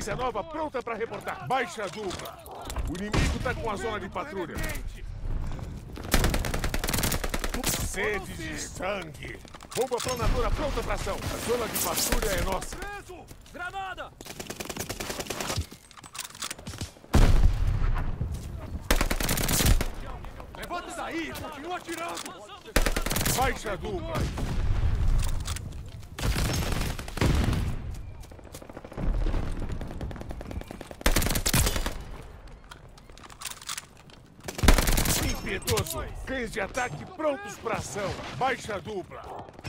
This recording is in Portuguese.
Agência nova pronta para reportar. Baixa dupla. O inimigo tá com a zona de patrulha. Sede de sangue. Bomba planadora pronta para ação. A zona de patrulha é nossa. Granada! Levanta daí e continua atirando! Baixa dupla. Impiedoso. Cães de ataque prontos para ação. Baixa dupla.